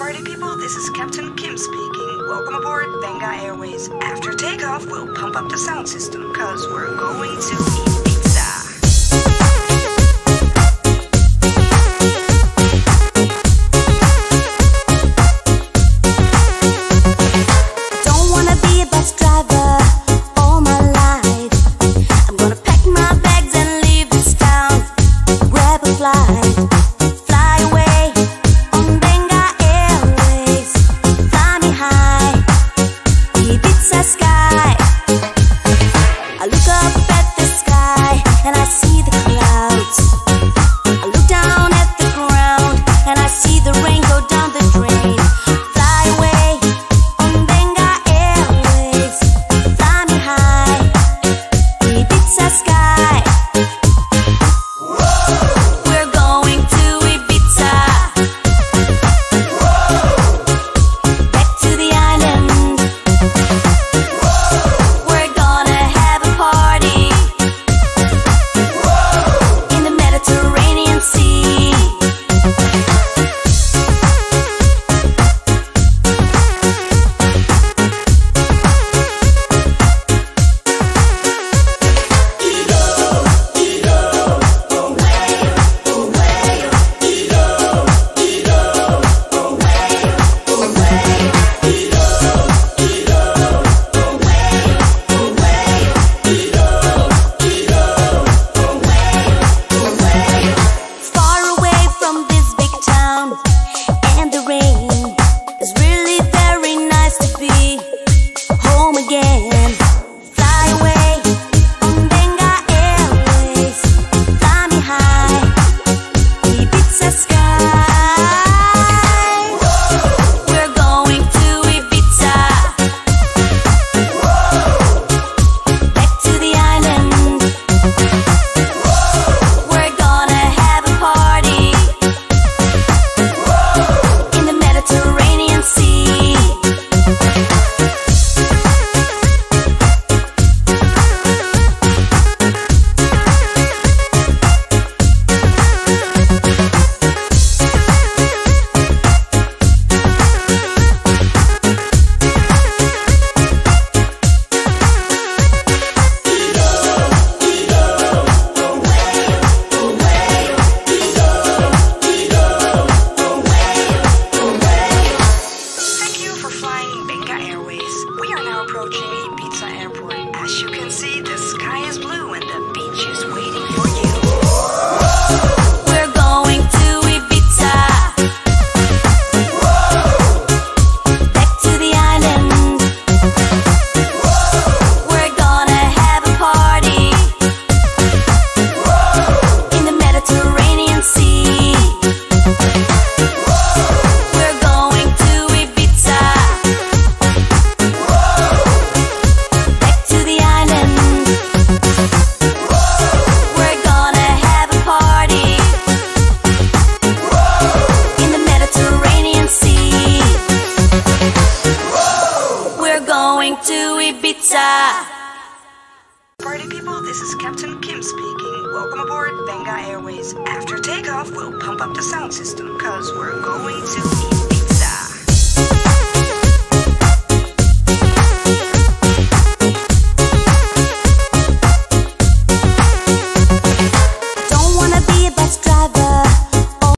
Party people, this is Captain Kim speaking. Welcome aboard Benga Airways. After takeoff, we'll pump up the sound system, cause we're going to eat pizza. As you can see, the sky is blue and the beach is waiting for you. We're going to Ibiza. Back to the island. We're gonna have a party in the Mediterranean Sea. We're going to Ibiza. To Ibiza. Party people, this is Captain Kim speaking. Welcome aboard Benga Airways. After takeoff, we'll pump up the sound system, cause we're going to eat